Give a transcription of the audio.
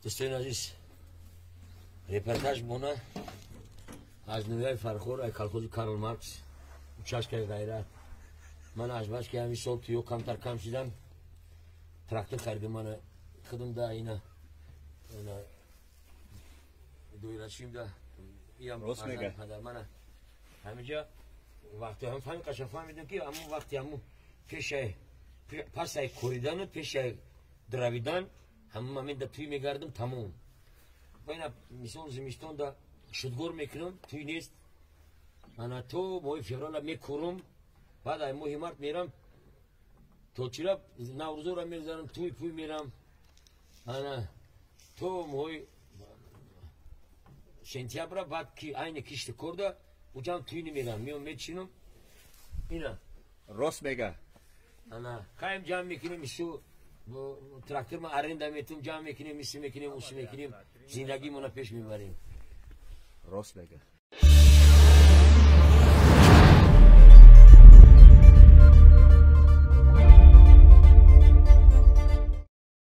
دوستان عزیز رپورتاج مونه از نویای فرخور ای کلخوز کارل مارکس چشکای غیرت من عجبش که همین صبح توی کمتر کم شدم تراکتور خریدم من خودم دا اینا دویرشیم دا راست میگه پدر من همینجا وقتی هم فهمی قشنگ فهمیدم که همون وقتی همون پیش پس ای کوریدن و پیش درویدن همون همین دا توی میگردم تموم باید مثلا زمستان دا شدگور میکنم توی نیست انا تو ماه فیورال میکورم بعد ای ماه مارت میرم تو چرا نوروز را میذارم توی پوی میرم انا تو ماه سنتیابر بعد کی aynı kişi kurda ucam tüyünü miram miyon meçinum ina راست میگه ana kayım cam mekinim şu bu traktör mü arında metum cam mekinim isim mekinim usul mekinim zindagi ona peş mi varayım راست میگه